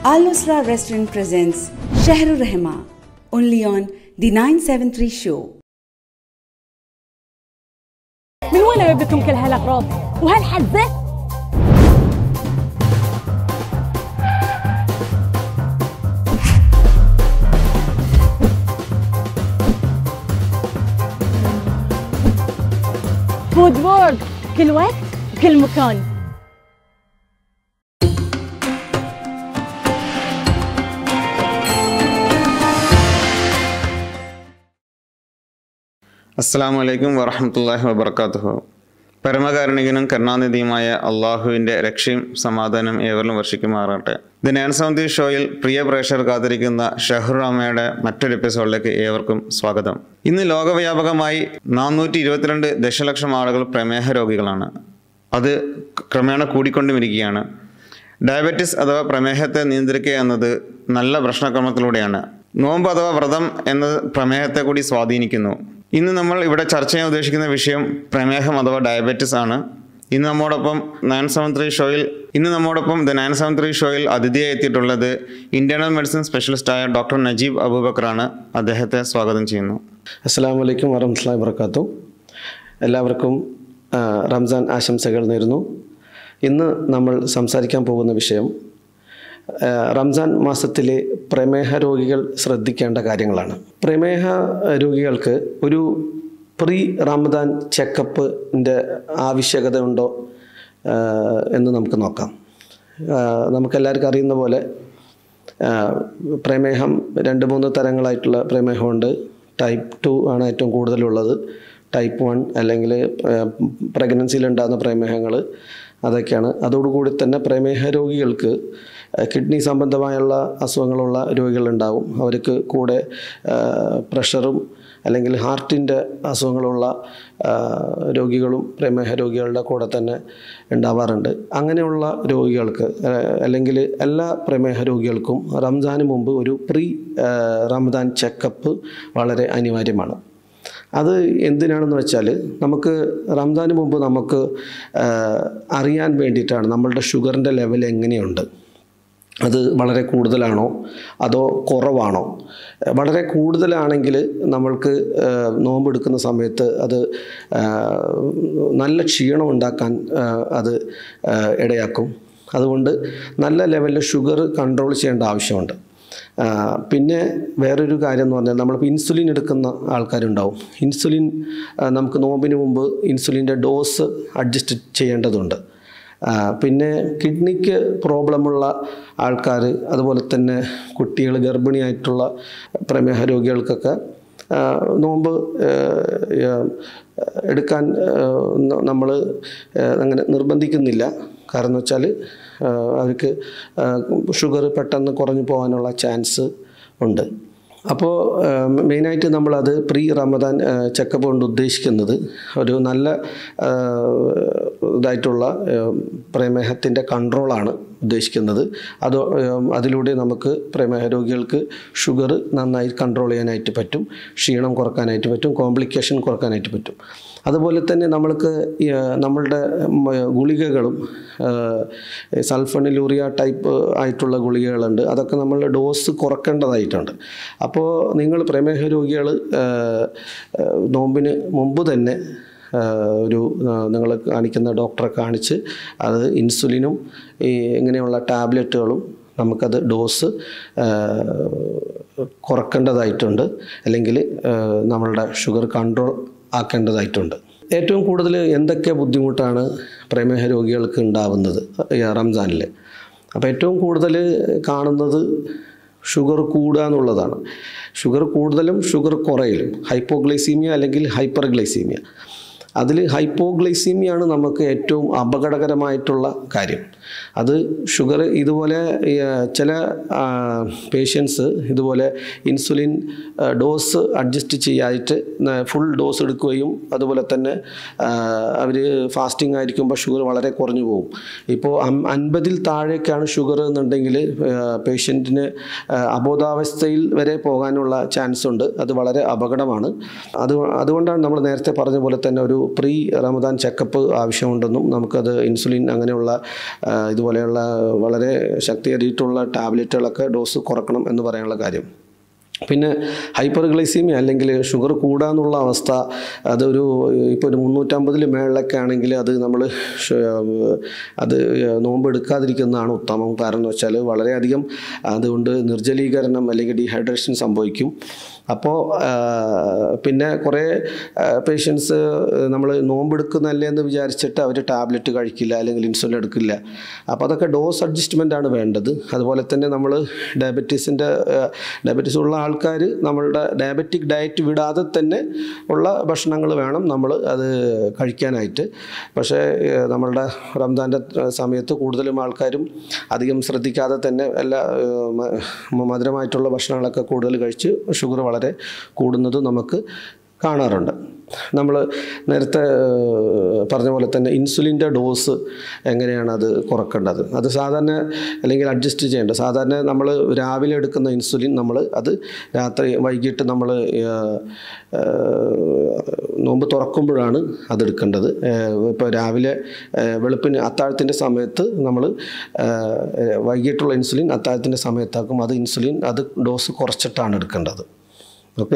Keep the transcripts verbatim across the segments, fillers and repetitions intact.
Al-Nusra Restaurant presents Shehr-ur-Rehma, only on the nine seventy-three show. من وين بدكم كل هالأغراض وهالحزة؟ فود وورد كل وقت وكل مكان. അസ്സലാമു അലൈക്കും വറഹ്മത്തുള്ളാഹി വബറകാതുഹു. പരമകാരുണികനും കരുണാനിധിയുമായ അള്ളാഹുവിൻ്റെ രക്ഷയും സമാധാനം ഏവരിലും വർഷിക്കുമാറാട്ടെ. ദി നയൻ സെവൻറ്റി ഷോയിൽ പ്രിയ പ്രേക്ഷകർ കാത്തിരിക്കുന്ന ഷെഹ്ർ-ഉർ-റഹ്മയുടെ മറ്റൊരു എപ്പിസോഡിലേക്ക് ഏവർക്കും സ്വാഗതം. ഇന്ന് ലോകവ്യാപകമായി നാനൂറ്റി ഇരുപത്തിരണ്ട് ദശലക്ഷം ആളുകൾ പ്രമേഹ രോഗികളാണ്. അത് ക്രമേണ കൂടിക്കൊണ്ടുമിരിക്കുകയാണ്. ഡയബറ്റിസ് അഥവാ പ്രമേഹത്തെ നിയന്ത്രിക്കുക എന്നത് നല്ല ഭക്ഷണക്രമത്തിലൂടെയാണ്. നോമ്പ് അഥവാ വ്രതം എന്നത് പ്രമേഹത്തെ കൂടി സ്വാധീനിക്കുന്നു. ഇന്ന് നമ്മൾ ഇവിടെ ചർച്ച ചെയ്യാൻ ഉദ്ദേശിക്കുന്ന വിഷയം പ്രമേഹം അഥവാ ഡയബറ്റിസ് ആണ്. ഇന്ന് നമ്മോടൊപ്പം നയൻ സെവൻ ത്രീ ഷോയിൽ ഇന്ന് നമ്മോടൊപ്പം ദ നയൻ സെവൻ ത്രീ ഷോയിൽ അതിഥിയായി എത്തിയിട്ടുള്ളത് ഇന്റേണൽ മെഡിസിൻ സ്പെഷ്യലിസ്റ്റായ ഡോക്ടർ നജീബ് അബൂബക്കറാണ്. അദ്ദേഹത്തെ സ്വാഗതം ചെയ്യുന്നു. അസ്സലാമു അലൈക്കും വറഹ്മത്തുള്ളാഹി വബറകാതുഹു. എല്ലാവർക്കും റംസാൻ ആശംസകൾ നേരുന്നു. ഇന്ന് നമ്മൾ സംസാരിക്കാൻ പോകുന്ന വിഷയം റംസാൻ മാസത്തിലെ പ്രമേഹ രോഗികൾ ശ്രദ്ധിക്കേണ്ട കാര്യങ്ങളാണ്. പ്രമേഹ രോഗികൾക്ക് ഒരു പ്രീ റമദാൻ ചെക്കപ്പിൻ്റെ ആവശ്യകത ഉണ്ടോ എന്ന് നമുക്ക് നോക്കാം. നമുക്കെല്ലാവർക്കും അറിയുന്ന പോലെ പ്രമേഹം രണ്ട് മൂന്ന് തരങ്ങളായിട്ടുള്ള പ്രമേഹമുണ്ട്. ടൈപ്പ് ടു ആണ് ഏറ്റവും കൂടുതലുള്ളത്. ടൈപ്പ് വൺ അല്ലെങ്കിൽ പ്രഗ്നൻസിയിലുണ്ടാകുന്ന പ്രമേഹങ്ങൾ അതൊക്കെയാണ്. അതോടുകൂടി തന്നെ പ്രമേഹ രോഗികൾക്ക് കിഡ്നി സംബന്ധമായുള്ള അസുഖങ്ങളുള്ള രോഗികളുണ്ടാവും. അവർക്ക് കൂടെ പ്രഷറും അല്ലെങ്കിൽ ഹാർട്ടിൻ്റെ അസുഖങ്ങളുള്ള രോഗികളും പ്രമേഹ രോഗികളുടെ കൂടെ തന്നെ ഉണ്ടാവാറുണ്ട്. അങ്ങനെയുള്ള രോഗികൾക്ക് അല്ലെങ്കിൽ എല്ലാ പ്രമേഹ രോഗികൾക്കും റംസാന് മുമ്പ് ഒരു പ്രീ റമദാൻ ചെക്കപ്പ് വളരെ അനിവാര്യമാണ്. അത് എന്തിനാണെന്ന് വെച്ചാൽ നമുക്ക് റംസാന് മുമ്പ് നമുക്ക് അറിയാൻ വേണ്ടിയിട്ടാണ് നമ്മളുടെ ഷുഗറിൻ്റെ ലെവൽ എങ്ങനെയുണ്ട്, അത് വളരെ കൂടുതലാണോ അതോ കുറവാണോ. വളരെ കൂടുതലാണെങ്കിൽ നമ്മൾക്ക് നോമ്പെടുക്കുന്ന സമയത്ത് അത് നല്ല ക്ഷീണം ഉണ്ടാക്കാൻ അത് ഇടയാക്കും. അതുകൊണ്ട് നല്ല ലെവലിൽ ഷുഗർ കൺട്രോൾ ചെയ്യേണ്ട ആവശ്യമുണ്ട്. പിന്നെ വേറൊരു കാര്യം എന്ന് പറഞ്ഞാൽ നമ്മളിപ്പോൾ ഇൻസുലിൻ എടുക്കുന്ന ആൾക്കാരുണ്ടാവും. ഇൻസുലിൻ നമുക്ക് നോമ്പിന് മുമ്പ് ഇൻസുലിൻ്റെ ഡോസ് അഡ്ജസ്റ്റ് ചെയ്യേണ്ടതുണ്ട്. പിന്നെ കിഡ്നിക്ക് പ്രോബ്ലമുള്ള ആൾക്കാർ, അതുപോലെ തന്നെ കുട്ടികൾ, ഗർഭിണിയായിട്ടുള്ള പ്രമേഹ രോഗികൾക്കൊക്കെ നോമ്പ് എടുക്കാൻ നമ്മൾ അങ്ങനെ നിർബന്ധിക്കുന്നില്ല. കാരണം എന്ന് വെച്ചാൽ അവർക്ക് ഷുഗർ പെട്ടെന്ന് കുറഞ്ഞു പോകാനുള്ള ചാൻസ് ഉണ്ട്. അപ്പോൾ മെയിനായിട്ട് നമ്മളത് പ്രീ റമദാൻ ചെക്കപ്പ് കൊണ്ട് ഉദ്ദേശിക്കുന്നത് ഒരു നല്ല ഇതായിട്ടുള്ള പ്രമേഹത്തിൻ്റെ കൺട്രോളാണ് ഉദ്ദേശിക്കുന്നത്. അത് അതിലൂടെ നമുക്ക് പ്രമേഹ രോഗികൾക്ക് ഷുഗർ നന്നായി കൺട്രോൾ ചെയ്യാനായിട്ട് പറ്റും, ക്ഷീണം കുറക്കാനായിട്ട് പറ്റും, കോംപ്ലിക്കേഷൻ കുറക്കാനായിട്ട് പറ്റും. അതുപോലെ തന്നെ നമ്മൾക്ക് നമ്മളുടെ ഗുളികകളും സൾഫണിലൂറിയ ടൈപ്പ് ആയിട്ടുള്ള ഗുളികകളുണ്ട്. അതൊക്കെ നമ്മൾ ഡോസ് കുറക്കേണ്ടതായിട്ടുണ്ട്. അപ്പോൾ നിങ്ങൾ പ്രമേഹ രോഗികൾ നോമ്പിന് മുമ്പ് തന്നെ ഒരു നിങ്ങൾ കാണിക്കുന്ന ഡോക്ടറെ കാണിച്ച് അത് ഇൻസുലിനും ഈ ഇങ്ങനെയുള്ള ടാബ്ലറ്റുകളും നമുക്കത് ഡോസ് കുറക്കേണ്ടതായിട്ടുണ്ട്, അല്ലെങ്കിൽ നമ്മളുടെ ഷുഗർ കൺട്രോൾ ആക്കേണ്ടതായിട്ടുണ്ട്. ഏറ്റവും കൂടുതൽ എന്തൊക്കെ ബുദ്ധിമുട്ടാണ് പ്രമേഹ രോഗികൾക്ക് ഉണ്ടാവുന്നത് റംസാനിൽ? അപ്പോൾ ഏറ്റവും കൂടുതൽ കാണുന്നത് ഷുഗർ കൂടുക എന്നുള്ളതാണ്. ഷുഗർ കൂടുതലും ഷുഗർ കുറയലും, ഹൈപ്പോഗ്ലൈസീമിയ അല്ലെങ്കിൽ ഹൈപ്പർ ഗ്ലൈസീമിയ. അതിൽ ഹൈപ്പോഗ്ലൈസീമിയാണ് നമുക്ക് ഏറ്റവും അപകടകരമായിട്ടുള്ള കാര്യം. അത് ഷുഗർ ഇതുപോലെ ചില പേഷ്യൻസ് ഇതുപോലെ ഇൻസുലിൻ ഡോസ് അഡ്ജസ്റ്റ് ചെയ്യായിട്ട് ഫുൾ ഡോസ് എടുക്കുകയും അതുപോലെ തന്നെ അവർ ഫാസ്റ്റിംഗ് ആയിരിക്കുമ്പോൾ ഷുഗർ വളരെ കുറഞ്ഞു പോകും. ഇപ്പോൾ അൻപതിൽ താഴേക്കാണ് ഷുഗർ എന്നുണ്ടെങ്കിൽ പേഷ്യൻറ്റിന് അബോധാവസ്ഥയിൽ വരെ പോകാനുള്ള ചാൻസ് ഉണ്ട്. അത് വളരെ അപകടമാണ്. അത് അതുകൊണ്ടാണ് നമ്മൾ നേരത്തെ പറഞ്ഞ പോലെ തന്നെ ഒരു പ്രീ റമദാൻ ചെക്കപ്പ് ആവശ്യമുണ്ടെന്നും നമുക്കത് ഇൻസുലിൻ അങ്ങനെയുള്ള ഇതുപോലെയുള്ള വളരെ ശക്തിയേറിയിട്ടുള്ള ടാബ്ലറ്റുകളൊക്കെ ഡോസ് കുറക്കണം എന്ന് പറയാനുള്ള കാര്യം. പിന്നെ ഹൈപ്പർ ഗ്ലൈസീമിയ അല്ലെങ്കിൽ ഷുഗർ കൂടാന്നുള്ള അവസ്ഥ അതൊരു ഇപ്പോൾ ഒരു മുന്നൂറ്റമ്പതിൽ മേളിലൊക്കെ ആണെങ്കിൽ അത് നമ്മൾ അത് നോമ്പ് എടുക്കാതിരിക്കുന്നതാണ് ഉത്തമം. കാരണം എന്ന് വെച്ചാൽ വളരെയധികം അതുകൊണ്ട് നിർജ്ജലീകരണം അല്ലെങ്കിൽ ഡീഹൈഡ്രേഷൻ സംഭവിക്കും. അപ്പോൾ പിന്നെ കുറേ പേഷ്യൻസ് നമ്മൾ നോമ്പെടുക്കുന്നല്ലേ എന്ന് വിചാരിച്ചിട്ട് അവർ ടാബ്ലറ്റ് കഴിക്കില്ല അല്ലെങ്കിൽ ഇൻസുലിൻ എടുക്കില്ല. അപ്പോൾ അതൊക്കെ ഡോസ് അഡ്ജസ്റ്റ്മെൻ്റ് ആണ് വേണ്ടത്. അതുപോലെ തന്നെ നമ്മൾ ഡയബറ്റീസിൻ്റെ ഡയബറ്റീസ് ഉള്ള ആൾക്കാർ നമ്മളുടെ ഡയബറ്റിക് ഡയറ്റ് വിടാതെ തന്നെ ഉള്ള ഭക്ഷണങ്ങൾ വേണം നമ്മൾ അത് കഴിക്കാനായിട്ട്. പക്ഷേ നമ്മളുടെ റംദാൻ്റെ സമയത്ത് കൂടുതലും ആൾക്കാരും അധികം ശ്രദ്ധിക്കാതെ തന്നെ എല്ലാ മധുരമായിട്ടുള്ള ഭക്ഷണങ്ങളൊക്കെ കൂടുതൽ കഴിച്ച് ഷുഗർ വളരെ കൂടുന്നത് നമുക്ക് കാണാറുണ്ട്. നമ്മൾ നേരത്തെ പറഞ്ഞ പോലെ തന്നെ ഇൻസുലിൻ്റെ ഡോസ് എങ്ങനെയാണ് അത് കുറക്കേണ്ടത്, അത് സാധാരണ അല്ലെങ്കിൽ അഡ്ജസ്റ്റ് ചെയ്യേണ്ടത്. സാധാരണ നമ്മൾ രാവിലെ എടുക്കുന്ന ഇൻസുലിൻ നമ്മൾ അത് രാത്രി വൈകിട്ട് നമ്മൾ നോമ്പ് തുറക്കുമ്പോഴാണ് അതെടുക്കേണ്ടത്. ഇപ്പോൾ രാവിലെ വെളുപ്പിന് അത്താഴത്തിൻ്റെ സമയത്ത് നമ്മൾ വൈകിട്ടുള്ള ഇൻസുലിൻ അത്താഴത്തിൻ്റെ സമയത്താക്കും. അത് ഇൻസുലിൻ അത് ഡോസ് കുറച്ചിട്ടാണ് എടുക്കേണ്ടത്. ഓക്കെ,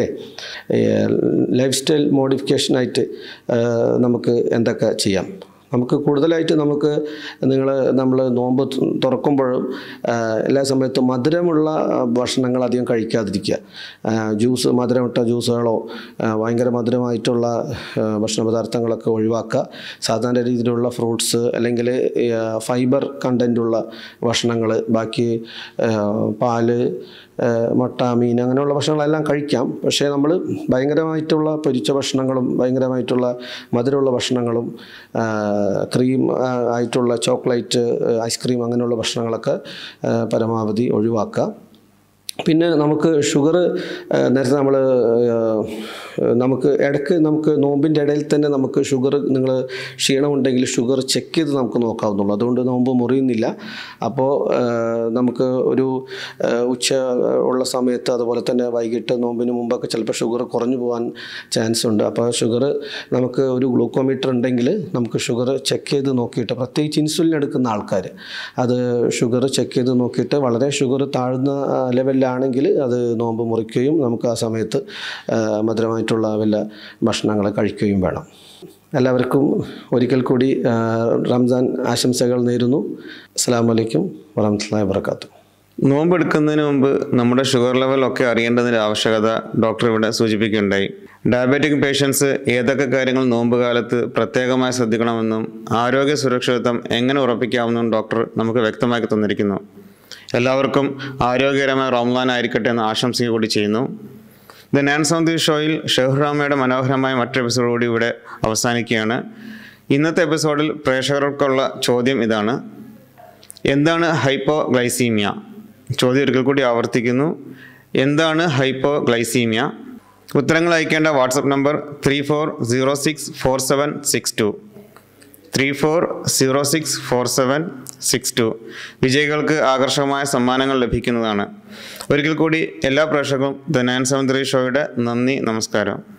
ലൈഫ് സ്റ്റൈൽ മോഡിഫിക്കേഷനായിട്ട് നമുക്ക് എന്തൊക്കെ ചെയ്യാം? നമുക്ക് കൂടുതലായിട്ട് നമുക്ക് നിങ്ങൾ നമ്മൾ നോമ്പ് തുറക്കുമ്പോഴും എല്ലാ സമയത്തും മധുരമുള്ള ഭക്ഷണങ്ങൾ അധികം കഴിക്കാതിരിക്കുക. ജ്യൂസ് മധുരമിട്ട ജ്യൂസുകളോ ഭയങ്കര മധുരമായിട്ടുള്ള ഭക്ഷണ പദാർത്ഥങ്ങളൊക്കെ ഒഴിവാക്കുക. സാധാരണ രീതിയിലുള്ള ഫ്രൂട്ട്സ് അല്ലെങ്കിൽ ഫൈബർ കണ്ടൻറ്റുള്ള ഭക്ഷണങ്ങൾ, ബാക്കി പാല്, മുട്ട, മീൻ അങ്ങനെയുള്ള ഭക്ഷണങ്ങളെല്ലാം കഴിക്കാം. പക്ഷേ നമ്മൾ ഭയങ്കരമായിട്ടുള്ള പൊരിച്ച ഭക്ഷണങ്ങളും ഭയങ്കരമായിട്ടുള്ള മധുരമുള്ള ഭക്ഷണങ്ങളും ക്രീം ആയിട്ടുള്ള ചോക്ലേറ്റ്, ഐസ്ക്രീം അങ്ങനെയുള്ള ഭക്ഷണങ്ങളൊക്കെ പരമാവധി ഒഴിവാക്കുക. പിന്നെ നമുക്ക് ഷുഗർ നേരത്തെ നമ്മൾ നമുക്ക് ഇടയ്ക്ക് നമുക്ക് നോമ്പിൻ്റെ ഇടയിൽ തന്നെ നമുക്ക് ഷുഗർ നിങ്ങൾ ക്ഷീണമുണ്ടെങ്കിൽ ഷുഗർ ചെക്ക് ചെയ്ത് നമുക്ക് നോക്കാവുന്നുള്ളൂ. അതുകൊണ്ട് നോമ്പ് മുറിയുന്നില്ല. അപ്പോൾ നമുക്ക് ഒരു ഉച്ച ഉള്ള സമയത്ത് അതുപോലെ തന്നെ വൈകിട്ട് നോമ്പിന് മുമ്പൊക്കെ ചിലപ്പോൾ ഷുഗർ കുറഞ്ഞു പോകാൻ ചാൻസ് ഉണ്ട്. അപ്പോൾ ഷുഗർ നമുക്ക് ഒരു ഗ്ലൂക്കോമീറ്റർ ഉണ്ടെങ്കിൽ നമുക്ക് ഷുഗർ ചെക്ക് ചെയ്ത് നോക്കിയിട്ട്, പ്രത്യേകിച്ച് ഇൻസുലിൻ എടുക്കുന്ന ആൾക്കാർ അത് ഷുഗർ ചെക്ക് ചെയ്ത് നോക്കിയിട്ട് വളരെ ഷുഗർ താഴ്ന്ന ലെവലിലാണെങ്കിൽ അത് നോമ്പ് മുറിക്കുകയും നമുക്ക് ആ സമയത്ത് മധുരമായിട്ടുള്ള വല്ല ഭക്ഷണങ്ങൾ കഴിക്കുകയും വേണം. എല്ലാവർക്കും ഒരിക്കൽ കൂടി റംസാൻ ആശംസകൾ നേരുന്നു. അസ്സലാമു അലൈക്കും വറഹ്മത്തുള്ളാഹി വബറകാതുഹു. നോമ്പെടുക്കുന്നതിന് മുമ്പ് നമ്മുടെ ഷുഗർ ലെവലൊക്കെ അറിയേണ്ടതിൻ്റെ ആവശ്യകത ഡോക്ടർ ഇവിടെ സൂചിപ്പിക്കുകയുണ്ടായി. ഡയബറ്റിക് പേഷ്യൻസ് ഏതൊക്കെ കാര്യങ്ങൾ നോമ്പ് കാലത്ത് പ്രത്യേകമായി ശ്രദ്ധിക്കണമെന്നും ആരോഗ്യ സുരക്ഷിതത്വം എങ്ങനെ ഉറപ്പിക്കാമെന്നും ഡോക്ടർ നമുക്ക് വ്യക്തമാക്കി തന്നിരിക്കുന്നു. എല്ലാവർക്കും ആരോഗ്യകരമായ റമദാൻ ആയിരിക്കട്ടെ എന്ന് ആശംസിക്കുക കൂടി ചെയ്യുന്നു. ദ നാൻ സൗന്ദി ഷോയിൽ ഷെഹ്ർ-ur-റഹ്മയുടെ മനോഹരമായ മറ്റൊരു എപ്പിസോഡ് കൂടി ഇവിടെ അവസാനിക്കുകയാണ്. ഇന്നത്തെ എപ്പിസോഡിൽ പ്രേക്ഷകർക്കുള്ള ചോദ്യം ഇതാണ്: എന്താണ് ഹൈപ്പോഗ്ലൈസീമിയ? ചോദ്യം ഒരിക്കൽ കൂടി ആവർത്തിക്കുന്നു: എന്താണ് ഹൈപ്പോഗ്ലൈസീമിയ? ഉത്തരങ്ങൾ അയക്കേണ്ട WhatsApp number three four zero six four seven six two three four zero six four seven six two. വിജയികൾക്ക് ആകർഷകമായ സമ്മാനങ്ങൾ ലഭിക്കുന്നതാണ്. ഒരിക്കൽ കൂടി എല്ലാ പ്രേക്ഷകർക്കും ദ നയൻ സെവൻ ത്രീ ഷോയുടെ നന്ദി, നമസ്കാരം.